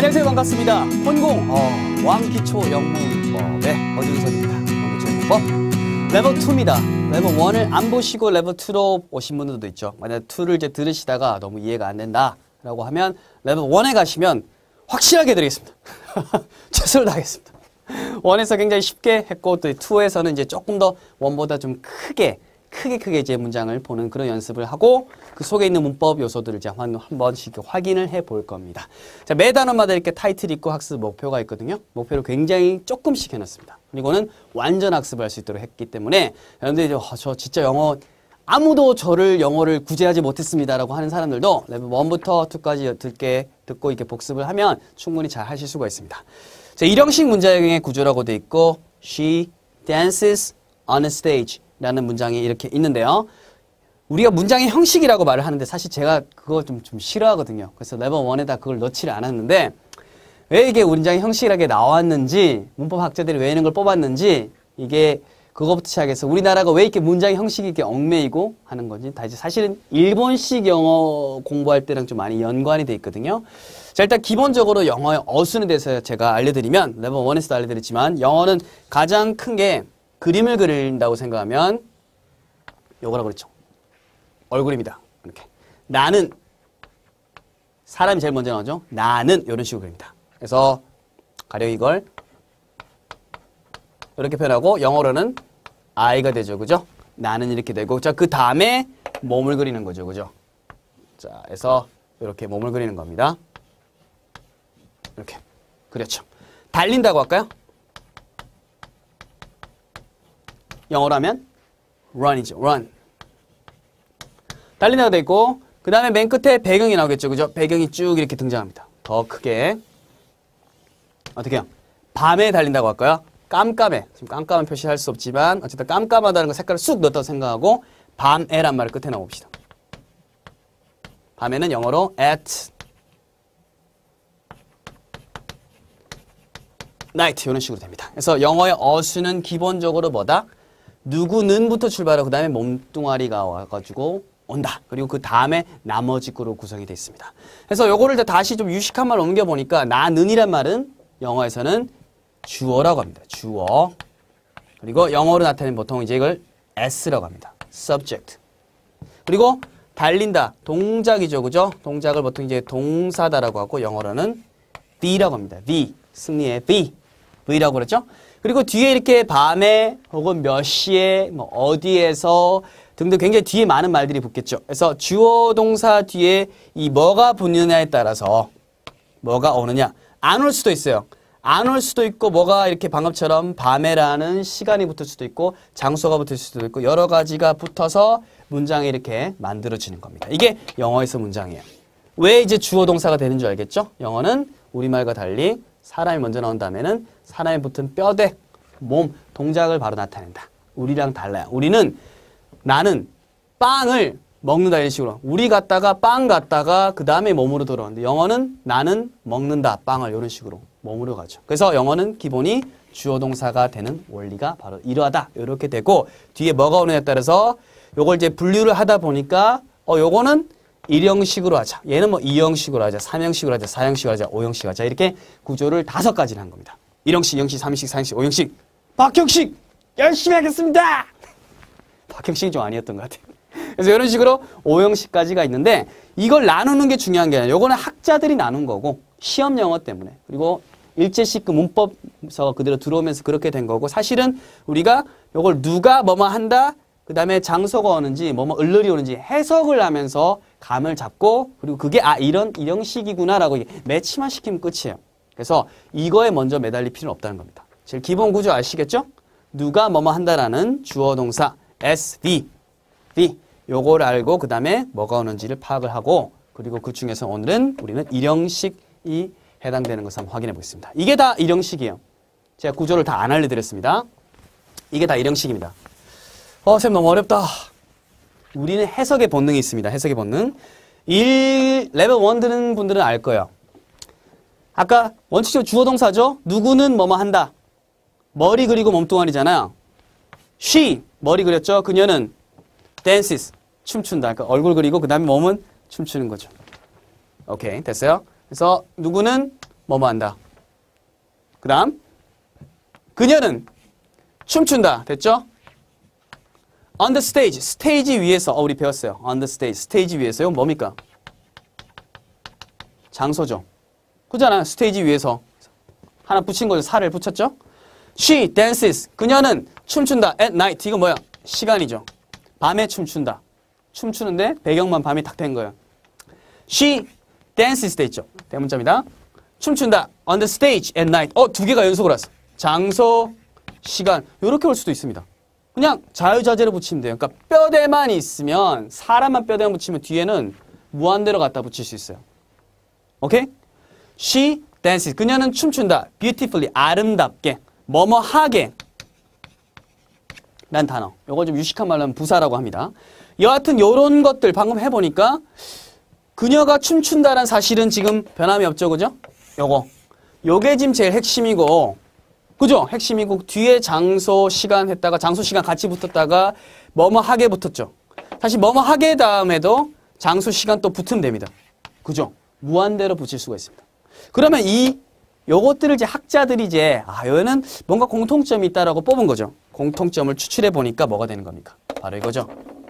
안녕하세요. 반갑습니다. 혼공 왕기초 영문법의 어준석입니다. 왕기초 영문법 레벨 2입니다. 레벨 1을 안 보시고 레벨 2로 오신 분들도 있죠. 만약 2를 이제 들으시다가 너무 이해가 안 된다라고 하면 레벨 1에 가시면 확실하게 드리겠습니다. 최선을 다하겠습니다. 1에서 굉장히 쉽게 했고 또 2에서는 이제 조금 더 1보다 좀 크게 이제 문장을 보는 그런 연습을 하고 그 속에 있는 문법 요소들을 이제 한 번씩 확인을 해 볼 겁니다. 자, 매 단어마다 이렇게 타이틀이 있고 학습 목표가 있거든요. 목표를 굉장히 조금씩 해놨습니다. 그리고는 완전 학습을 할 수 있도록 했기 때문에 여러분들이 저 진짜 영어 아무도 저를 영어를 구제하지 못했습니다라고 하는 사람들도 레벨 1부터 2까지 듣고 이렇게 복습을 하면 충분히 잘 하실 수가 있습니다. 자, 일형식 문장의 구조라고 돼 있고 She dances on a stage 라는 문장이 이렇게 있는데요. 우리가 문장의 형식이라고 말을 하는데 사실 제가 그거 좀 싫어하거든요. 그래서 레벨 1에다 그걸 넣지를 않았는데 왜 이게 문장의 형식이라게 나왔는지 문법 학자들이 왜 이런 걸 뽑았는지 이게 그거부터 시작해서 우리나라가 왜 이렇게 문장의 형식이 이렇게 얽매이고 하는 건지 다 이제 사실은 일본식 영어 공부할 때랑 좀 많이 연관이 돼 있거든요. 자, 일단 기본적으로 영어의 어순에 대해서 제가 알려드리면 레벨 1에서도 알려드렸지만 영어는 가장 큰 게 그림을 그린다고 생각하면 요거라고 그랬죠. 얼굴입니다. 이렇게. 나는 사람이 제일 먼저 나오죠. 나는 이런 식으로 그립니다. 그래서 가령 이걸 이렇게 표현하고 영어로는 I가 되죠. 그죠? 나는 이렇게 되고 자, 그 다음에 몸을 그리는 거죠. 그죠? 자, 그래서 이렇게 몸을 그리는 겁니다. 이렇게 그렸죠. 달린다고 할까요? 영어로 하면 run이죠. run. 달린다고 돼 있고 그 다음에 맨 끝에 배경이 나오겠죠. 그죠? 배경이 쭉 이렇게 등장합니다. 더 크게. 어떻게 해요? 밤에 달린다고 할까요? 깜깜해. 지금 깜깜한 표시할 수 없지만 어쨌든 깜깜하다는 거 색깔을 쑥 넣었다고 생각하고 밤에란 말을 끝에 넣어봅시다. 밤에는 영어로 at night 이런 식으로 됩니다. 그래서 영어의 어수는 기본적으로 뭐다? 누구는부터 출발하고 그 다음에 몸뚱아리가 와가지고 온다. 그리고 그 다음에 나머지 거로 구성이 되어 있습니다. 그래서 요거를 다시 좀 유식한 말로 옮겨보니까 나는이란 말은 영어에서는 주어라고 합니다. 주어. 그리고 영어로 나타내는 보통 이제 이걸 S라고 합니다. subject. 그리고 달린다. 동작이죠. 그죠? 동작을 보통 이제 동사다라고 하고 영어로는 V라고 합니다. V. 승리의 V. V라고 그랬죠? 그리고 뒤에 이렇게 밤에 혹은 몇 시에 뭐 어디에서 등등 굉장히 뒤에 많은 말들이 붙겠죠. 그래서 주어 동사 뒤에 이 뭐가 붙느냐에 따라서 뭐가 오느냐 안 올 수도 있어요. 안 올 수도 있고 뭐가 이렇게 방금처럼 밤에라는 시간이 붙을 수도 있고 장소가 붙을 수도 있고 여러 가지가 붙어서 문장이 이렇게 만들어지는 겁니다. 이게 영어에서 문장이에요. 왜 이제 주어 동사가 되는 줄 알겠죠? 영어는 우리말과 달리 사람이 먼저 나온 다음에는 사람이 붙은 뼈대, 몸, 동작을 바로 나타낸다. 우리랑 달라요. 나는 빵을 먹는다 이런 식으로. 우리 갔다가 빵 갔다가 그 다음에 몸으로 돌아오는데 영어는 나는 먹는다 빵을 이런 식으로 몸으로 가죠. 그래서 영어는 기본이 주어 동사가 되는 원리가 바로 이러하다 이렇게 되고 뒤에 뭐가 오느냐에 따라서 요걸 이제 분류를 하다 보니까 요거는 1형식으로 하자. 얘는 뭐 2형식으로 하자. 3형식으로 하자. 4형식으로 하자. 5형식으로 하자. 이렇게 구조를 5가지를 한 겁니다. 1형식, 2형식, 3형식, 4형식, 5형식. 박형식! 열심히 하겠습니다! 박형식이 좀 아니었던 것 같아요. 그래서 이런 식으로 5형식까지가 있는데 이걸 나누는 게 중요한 게 아니라 요거는 학자들이 나눈 거고 시험 영어 때문에 그리고 일제식 그 문법서 그대로 들어오면서 그렇게 된 거고 사실은 우리가 요걸 누가 뭐뭐 한다 그 다음에 장소가 오는지 뭐뭐 을르리 오는지 해석을 하면서 감을 잡고 그리고 그게 이런 일형식이구나 라고 매치만 시키면 끝이에요. 그래서 이거에 먼저 매달릴 필요는 없다는 겁니다. 제일 기본 구조 아시겠죠? 누가 뭐뭐 한다라는 주어 동사 SV 요거를 알고 그 다음에 뭐가 오는지를 파악을 하고 그리고 그 중에서 오늘은 우리는 일형식이 해당되는 것을 한번 확인해 보겠습니다. 이게 다 일형식이에요. 제가 구조를 다 안 알려드렸습니다. 이게 다 일형식입니다. 쌤 너무 어렵다. 우리는 해석의 본능이 있습니다. 해석의 본능. 레벨 1 드는 분들은 알 거예요. 아까 원칙적으로 주어 동사죠. 누구는 뭐뭐 한다. 머리 그리고 몸뚱아리잖아요. She 머리 그렸죠. 그녀는 dances 춤춘다. 그러니까 얼굴 그리고 그 다음에 몸은 춤추는 거죠. 오케이 됐어요. 그래서 누구는 뭐뭐 한다. 그 다음 그녀는 춤춘다. 됐죠? On the stage. 스테이지 위에서. 우리 배웠어요. On the stage. 스테이지 위에서요. 뭡니까? 장소죠. 그잖아요. 스테이지 위에서. 하나 붙인 거죠. 살을 붙였죠? She dances. 그녀는 춤춘다. At night. 이거 뭐야? 시간이죠. 밤에 춤춘다. 춤추는데 배경만 밤이 딱 된 거예요. She dances 돼 있죠. 대문자입니다. 춤춘다. On the stage at night. 두 개가 연속으로 왔어. 장소, 시간. 이렇게 올 수도 있습니다. 그냥 자유자재로 붙이면 돼요. 그러니까 뼈대만 있으면 사람만 뼈대만 붙이면 뒤에는 무한대로 갖다 붙일 수 있어요. 오케이? She dances. 그녀는 춤춘다. Beautifully. 아름답게. 뭐뭐하게. 란 단어. 요거 좀 유식한 말로 하면 부사라고 합니다. 여하튼 요런 것들 방금 해보니까 그녀가 춤춘다는 사실은 지금 변함이 없죠. 그죠? 요게 지금 제일 핵심이고 그죠? 핵심이고 뒤에 장소, 시간 했다가 장소, 시간 같이 붙었다가 뭐뭐하게 붙었죠. 사실 뭐뭐하게 다음에도 장소, 시간 또 붙으면 됩니다. 그죠? 무한대로 붙일 수가 있습니다. 그러면 요것들을 이제 학자들이 이제 여기는 뭔가 공통점이 있다라고 뽑은 거죠. 공통점을 추출해 보니까 뭐가 되는 겁니까? 바로 이거죠.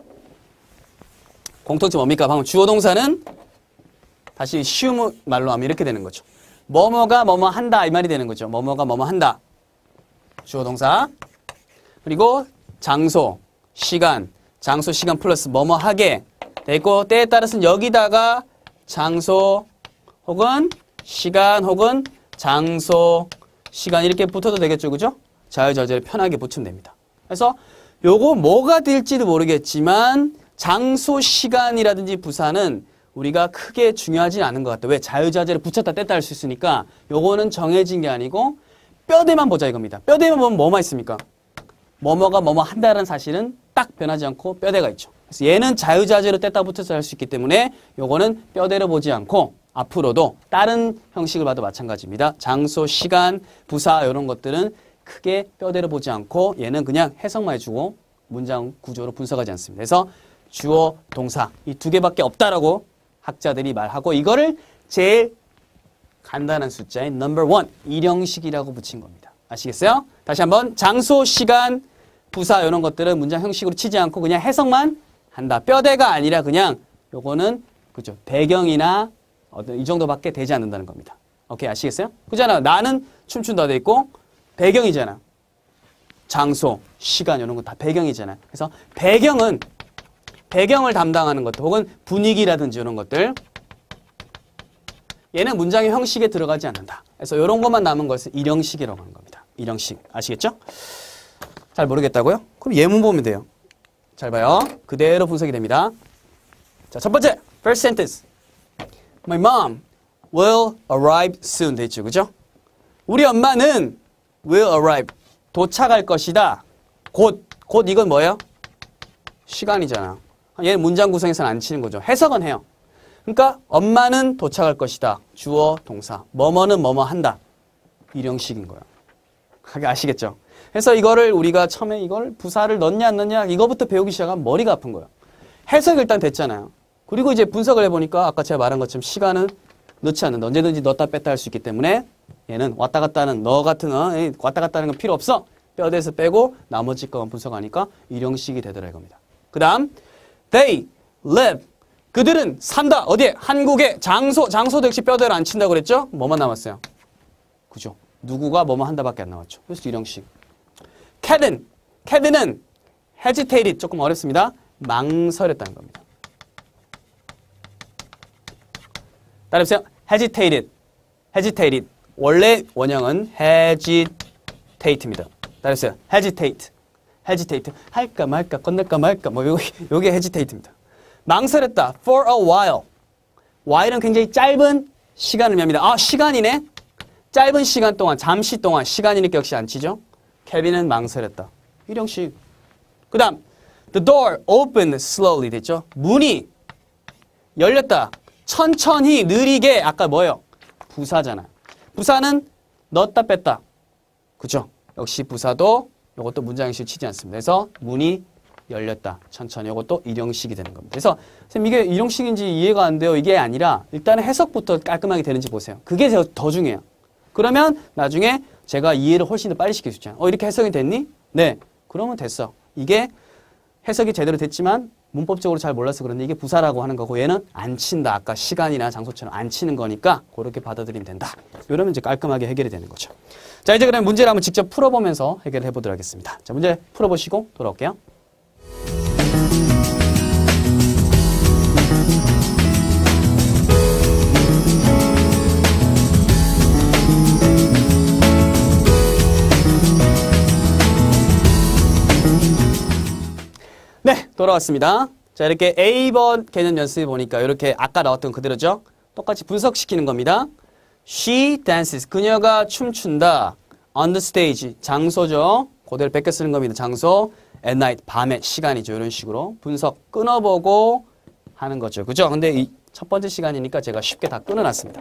공통점 뭡니까? 방금 주어 동사는 다시 쉬운 말로 하면 이렇게 되는 거죠. 뭐뭐가 뭐뭐 한다 이 말이 되는 거죠. 뭐뭐가 뭐뭐 한다. 주어 동사. 그리고 장소, 시간, 장소, 시간 플러스 뭐뭐 하게 되고 때에 따라서는 여기다가 장소 혹은 시간 혹은 장소, 시간 이렇게 붙어도 되겠죠. 그죠? 자유자재를 편하게 붙이면 됩니다. 그래서 요거 뭐가 될지도 모르겠지만 장소, 시간이라든지 부사는 우리가 크게 중요하진 않은 것 같아요. 왜? 자유자재를 붙였다 뗐다 할 수 있으니까 요거는 정해진 게 아니고 뼈대만 보자 이겁니다. 뼈대만 보면 뭐만 있습니까? 뭐뭐가 뭐뭐 한다는 사실은 딱 변하지 않고 뼈대가 있죠. 그래서 얘는 자유자재로 뗐다 붙여서 할 수 있기 때문에 요거는 뼈대로 보지 않고 앞으로도 다른 형식을 봐도 마찬가지입니다. 장소, 시간, 부사 이런 것들은 크게 뼈대로 보지 않고 얘는 그냥 해석만 해주고 문장 구조로 분석하지 않습니다. 그래서 주어, 동사 이 두 개밖에 없다라고 학자들이 말하고 이거를 제일 간단한 숫자인 number 1 일형식이라고 붙인 겁니다. 아시겠어요? 다시 한번 장소, 시간, 부사 이런 것들은 문장 형식으로 치지 않고 그냥 해석만 한다. 뼈대가 아니라 그냥 요거는 그죠 배경이나 이 정도밖에 되지 않는다는 겁니다. 오케이 아시겠어요? 그잖아요. 나는 춤춘다 돼 있고 배경이잖아. 장소, 시간 이런 거 다 배경이잖아요. 그래서 배경을 담당하는 것들 혹은 분위기라든지 이런 것들 얘는 문장의 형식에 들어가지 않는다. 그래서 이런 것만 남은 것을 일형식이라고 하는 겁니다. 일형식 아시겠죠? 잘 모르겠다고요? 그럼 예문 보면 돼요. 잘 봐요. 그대로 분석이 됩니다. 자, 첫 번째 first sentence. My mom will arrive soon. 돼 있죠, 그죠? 우리 엄마는 will arrive. 도착할 것이다. 곧 이건 뭐예요? 시간이잖아. 얘는 문장 구성에서는 안 치는 거죠. 해석은 해요. 그러니까 엄마는 도착할 것이다. 주어, 동사. 뭐뭐는 뭐뭐 한다. 일형식인 거예요. 아시겠죠? 그래서 이거를 우리가 처음에 이걸 부사를 넣냐 안 넣냐 이거부터 배우기 시작하면 머리가 아픈 거예요. 해석이 일단 됐잖아요. 그리고 이제 분석을 해보니까 아까 제가 말한 것처럼 시간은 넣지 않는다. 언제든지 넣었다 뺐다 할 수 있기 때문에 얘는 왔다 갔다 하는 너 같은 왔다 갔다 하는 건 필요 없어. 뼈대에서 빼고 나머지 것만 분석하니까 일형식이 되더라 이겁니다. 그 다음 they live. 그들은 산다. 어디에? 한국에. 장소도 역시 뼈대로 안 친다고 그랬죠? 뭐만 남았어요? 그죠? 누구가 뭐뭐 한다밖에 안 나왔죠. 그래서 일형식. Kevin은 hesitated. 조금 어렵습니다. 망설였다는 겁니다. 따라해보세요. hesitated. 원래 원형은 hesitate입니다. 따라해보세요. hesitate. 할까 말까 건널까 말까 뭐 요게 hesitate입니다. 망설였다. For a while. while은 굉장히 짧은 시간을 의미합니다. 시간이네. 짧은 시간 동안, 잠시 동안 시간이니까 역시 안 치죠. 케빈은 망설였다. 일형식. 그 다음 the door opened slowly 됐죠. 문이 열렸다. 천천히 느리게. 아까 뭐예요? 부사잖아. 부사는 넣었다 뺐다. 그죠? 역시 부사도 이것도 문장 형식을 치지 않습니다. 그래서 문이 열렸다. 천천히. 이것도 일형식이 되는 겁니다. 그래서 선생님 이게 일형식인지 이해가 안 돼요. 이게 아니라 일단은 해석부터 깔끔하게 되는지 보세요. 그게 더 중요해요. 그러면 나중에 제가 이해를 훨씬 더 빨리 시킬 수 있잖아요. 이렇게 해석이 됐니? 네. 그러면 됐어. 이게 해석이 제대로 됐지만 문법적으로 잘 몰라서 그런데 이게 부사라고 하는 거고 얘는 안 친다. 아까 시간이나 장소처럼 안 치는 거니까 그렇게 받아들이면 된다. 이러면 이제 깔끔하게 해결이 되는 거죠. 자, 이제 그럼 문제를 한번 직접 풀어보면서 해결을 해보도록 하겠습니다. 자, 문제 풀어보시고 돌아올게요. 네, 돌아왔습니다. 자, 이렇게 A번 개념 연습해 보니까 이렇게 아까 나왔던 그대로죠. 똑같이 분석시키는 겁니다. She dances. 그녀가 춤춘다. On the stage. 장소죠. 그대로 베껴 쓰는 겁니다. 장소. At night. 밤의 시간이죠. 이런 식으로 분석 끊어보고 하는 거죠. 그죠? 근데 이 첫 번째 시간이니까 제가 쉽게 다 끊어놨습니다.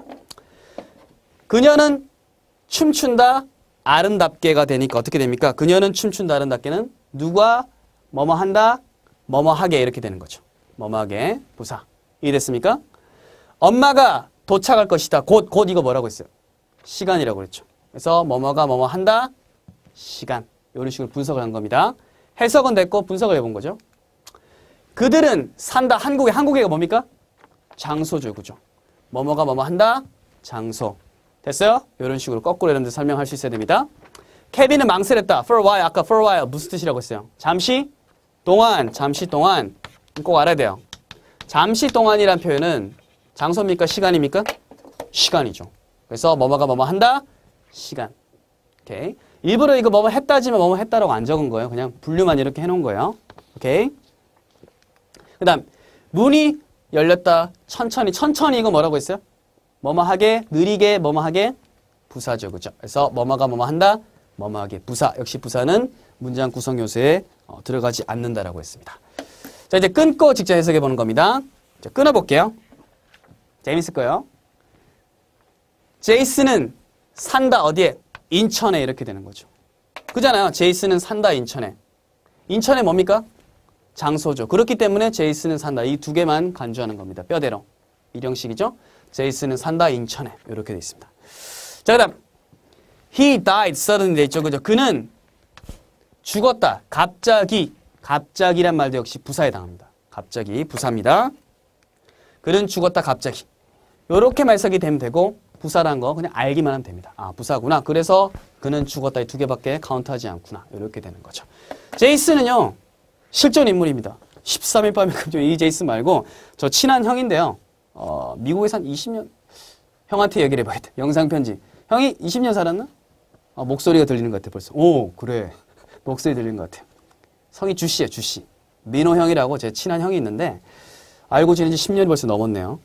그녀는 춤춘다. 아름답게가 되니까 어떻게 됩니까? 그녀는 춤춘다. 아름답게는 누가 뭐뭐 한다. 뭐뭐 하게 이렇게 되는 거죠. 뭐뭐 하게 부사. 이해됐습니까? 엄마가 도착할 것이다. 곧 이거 뭐라고 했어요? 시간이라고 그랬죠. 그래서 뭐뭐가 뭐뭐 한다. 시간. 이런 식으로 분석을 한 겁니다. 해석은 됐고 분석을 해본 거죠. 그들은 산다. 한국에가 뭡니까? 장소죠. 그죠? 뭐뭐가 뭐뭐 한다. 장소. 됐어요? 이런 식으로 거꾸로 이런 데 설명할 수 있어야 됩니다. 케빈은 망설였다. For a while. 아까 for a while 무슨 뜻이라고 했어요? 잠시 동안. 잠시 동안. 꼭 알아야 돼요. 잠시 동안이란 표현은 장소입니까? 시간입니까? 시간이죠. 그래서 뭐뭐가 뭐뭐 한다? 시간. 오케이. 일부러 이거 뭐뭐 했다지만 뭐뭐 했다라고 안 적은 거예요. 그냥 분류만 이렇게 해놓은 거예요. 오케이. 그 다음 문이 열렸다. 천천히 이거 뭐라고 했어요? 뭐뭐 하게, 느리게, 뭐뭐 하게 부사죠. 그죠? 그래서 뭐뭐가 뭐뭐 한다? 뭐뭐 하게 부사. 역시 부사는 문장 구성 요소에 들어가지 않는다라고 했습니다. 자, 이제 끊고 직접 해석해 보는 겁니다. 자, 끊어볼게요. 재밌을 거예요. 제이슨은 산다. 어디에? 인천에 이렇게 되는 거죠. 그잖아요. 제이슨은 산다. 인천에. 인천에 뭡니까? 장소죠. 그렇기 때문에 제이슨은 산다. 이 두 개만 간주하는 겁니다. 뼈대로. 일형식이죠. 제이슨은 산다. 인천에. 이렇게 돼 있습니다. 자, 그 다음 He died suddenly 돼 있죠. 그죠? 그는 죽었다. 갑자기란 말도 역시 부사에 해당합니다. 갑자기 부사입니다. 그는 죽었다. 갑자기. 요렇게 말석이 되면 되고 부사란 거 그냥 알기만 하면 됩니다. 아, 부사구나. 그래서 그는 죽었다. 이 두 개밖에 카운트하지 않구나. 이렇게 되는 거죠. 제이슨은요. 실존 인물입니다. 13일 밤의 금요. 이 제이슨 말고 저 친한 형인데요. 미국에서 한 20년 형한테 얘기를 해봐야 돼. 영상편지. 형이 20년 살았나? 목소리가 들리는 것 같아 벌써. 오, 그래. 목소리 들리는 것 같아. 성이 주씨예요. 주씨. 민호 형이라고 제 친한 형이 있는데 알고 지낸 지 10년이 벌써 넘었네요.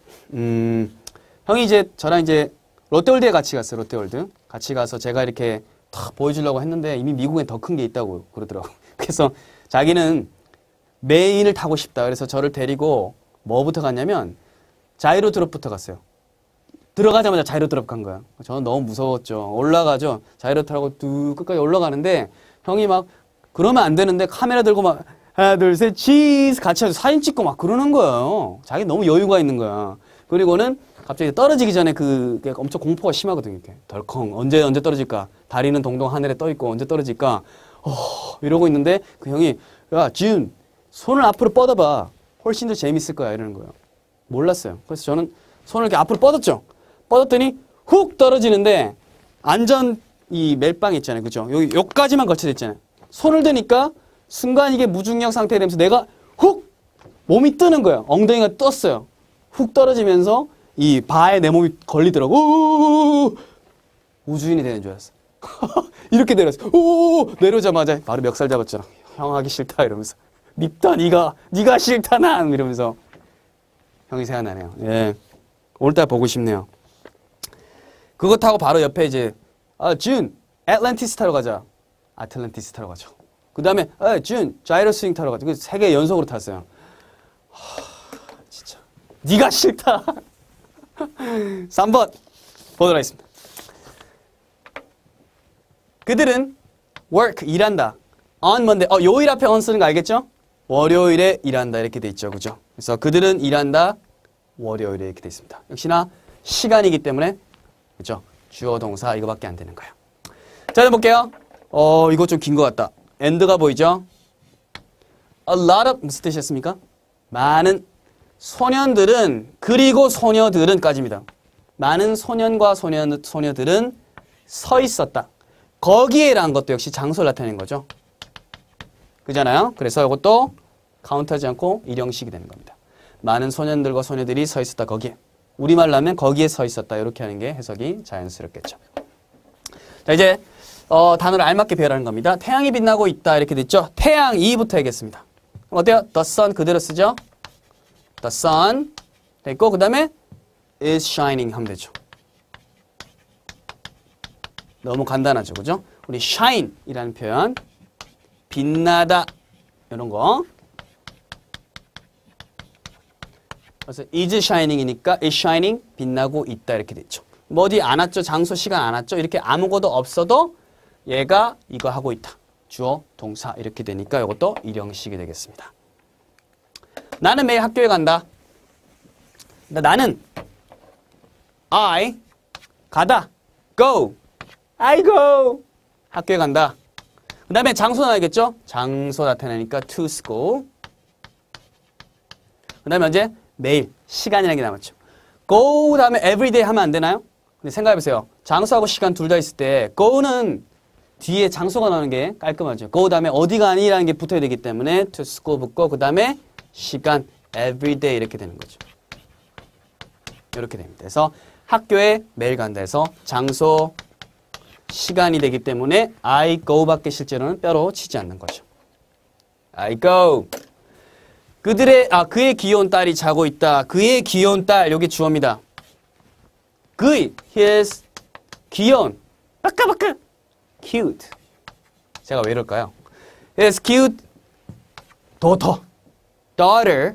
형이 이제 저랑 이제 롯데월드에 같이 갔어요. 롯데월드. 같이 가서 제가 이렇게 다 보여주려고 했는데 이미 미국엔 더 큰 게 있다고 그러더라고요. 그래서 자기는 메인을 타고 싶다. 그래서 저를 데리고 뭐부터 갔냐면 자이로 드롭부터 갔어요. 들어가자마자 자이로 드롭 간 거야. 저는 너무 무서웠죠. 올라가죠. 자이로 타고 뚝 끝까지 올라가는데 형이 막 그러면 안 되는데 카메라 들고 막 하나 둘 셋 치즈 같이 해서 사진 찍고 막 그러는 거예요. 자기 너무 여유가 있는 거야. 그리고는 갑자기 떨어지기 전에 그게 엄청 공포가 심하거든요. 이렇게 덜컹 언제 떨어질까. 다리는 동동 하늘에 떠 있고 언제 떨어질까. 이러고 있는데 그 형이 야 지훈 손을 앞으로 뻗어봐. 훨씬 더 재밌을 거야 이러는 거예요. 몰랐어요. 그래서 저는 손을 이렇게 앞으로 뻗었죠. 뻗었더니 훅 떨어지는데 안전 이 멜빵 있잖아요. 그죠? 여기까지만 거쳐져 있잖아요. 손을 드니까 순간 이게 무중력 상태가 되면서 내가 훅 몸이 뜨는 거예요. 엉덩이가 떴어요. 훅 떨어지면서 이 바에 내 몸이 걸리더라고. 우주인이 되는 줄 알았어. 이렇게 내렸어. 내려오자마자 바로 멱살 잡았잖아. 형 하기 싫다 이러면서. 밉다 네가 싫다 난 이러면서 형이 생각나네요. 예, 오늘따라 보고 싶네요. 그거 타고 바로 옆에 이제 준 애틀랜티스 타러 가자. 아틀란티스 타러 가죠. 그 다음에 준 자이로 스윙 타러 가자. 그 3개 연속으로 탔어요. 진짜 네가 싫다. 3번 보도록 하겠습니다. 그들은 work 일한다. on Monday 요일 앞에 on 쓰는 거 알겠죠? 월요일에 일한다 이렇게 돼 있죠. 그죠? 그래서 그들은 일한다. 월요일에 이렇게 돼 있습니다. 역시나 시간이기 때문에 그죠? 주어 동사 이거밖에 안 되는 거예요. 자, 해볼게요. 이거 좀 긴 것 같다. and가 보이죠? A lot of 무슨 뜻이었습니까? 많은 소년들은 그리고 소녀들은까지입니다. 많은 소년과 소녀들은 서 있었다. 거기에라는 것도 역시 장소를 나타내는 거죠. 그잖아요. 그래서 이것도 카운트하지 않고 일형식이 되는 겁니다. 많은 소년들과 소녀들이 서 있었다. 거기에. 우리말로 하면 거기에 서 있었다. 이렇게 하는 게 해석이 자연스럽겠죠. 자, 이제 단어를 알맞게 배열하는 겁니다. 태양이 빛나고 있다. 이렇게 됐죠. 태양이부터 하겠습니다. 어때요? The sun 그대로 쓰죠. The sun 됐고 그 다음에 is shining 하면 되죠. 너무 간단하죠. 그죠? 우리 shine 이라는 표현 빛나다 이런 거 그래서 is shining이니까 is shining 빛나고 있다 이렇게 됐죠. 뭐 어디 안 왔죠? 장소 시간 안 왔죠? 이렇게 아무것도 없어도 얘가 이거 하고 있다. 주어 동사 이렇게 되니까 이것도 일형식이 되겠습니다. 나는 매일 학교에 간다. 나는 I 가다. Go. I go. 학교에 간다. 그 다음에 장소 나야겠죠? 장소 나타나니까 to school. 그 다음에 언제? 매일. 시간이라는 게 남았죠. go 다음에 everyday 하면 안 되나요? 근데 생각해보세요. 장소하고 시간 둘 다 있을 때 go는 뒤에 장소가 나오는 게 깔끔하죠. go 다음에 어디 가니라는 게 붙어야 되기 때문에 to school 붙고 그 다음에 시간 everyday 이렇게 되는 거죠. 이렇게 됩니다. 그래서 학교에 매일 간다 해서 장소, 시간이 되기 때문에 I go 밖에 실제로는 뼈로 치지 않는 거죠. I go. 그의 귀여운 딸이 자고 있다. 그의 귀여운 딸, 여기 주어입니다. 그의, his, 귀여운, 빠까빠까, cute. 제가 왜 이럴까요? his cute daughter.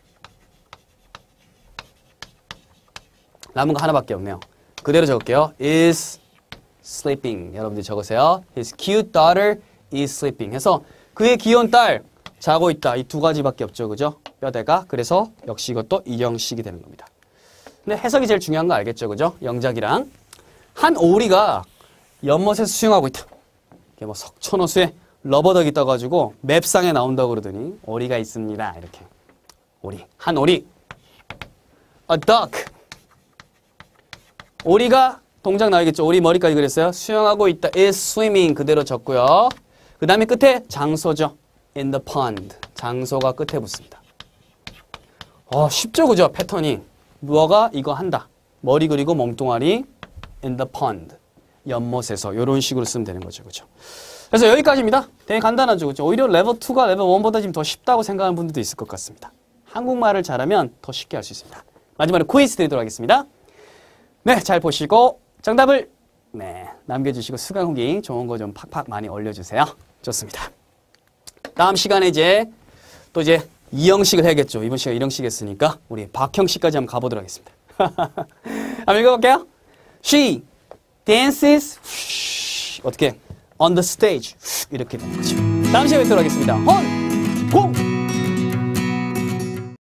남은 거 하나밖에 없네요. 그대로 적을게요. is sleeping. 여러분들 적으세요. His cute daughter is sleeping. 해서 그의 귀여운 딸 자고 있다. 이 두 가지밖에 없죠. 그죠? 뼈대가. 그래서 역시 이것도 일형식이 되는 겁니다. 근데 해석이 제일 중요한 거 알겠죠? 그죠? 영작이랑. 한 오리가 연못에서 수영하고 있다. 이게 뭐 석촌호수에 러버덕이 떠가지고 맵상에 나온다고 그러더니 오리가 있습니다. 이렇게. 오리. 한 오리. A duck. 오리가 동작 나오겠죠. 오리 머리까지 그랬어요. 수영하고 있다. is swimming 그대로 적고요. 그 다음에 끝에 장소죠. in the pond. 장소가 끝에 붙습니다. 쉽죠. 그죠? 패턴이. 뭐가 이거 한다. 머리 그리고 몸뚱아리 in the pond. 연못에서 이런 식으로 쓰면 되는 거죠. 그죠? 그래서 여기까지입니다. 되게 간단하죠. 그죠? 오히려 레벨 2가 레벨 1보다 지금 더 쉽다고 생각하는 분들도 있을 것 같습니다. 한국말을 잘하면 더 쉽게 할 수 있습니다. 마지막으로 퀴즈 드리도록 하겠습니다. 네, 잘 보시고 정답을 남겨주시고 수강 후기 좋은 거 좀 팍팍 많이 올려주세요. 좋습니다. 다음 시간에 이제 이형식을 해야겠죠. 이번 시간 일형식 했으니까 우리 박형식까지 한번 가보도록 하겠습니다. 한번 읽어볼게요. She dances 어떻게 on the stage 이렇게 되는 거죠. 다음 시간에 뵙도록 하겠습니다. 헌! 공!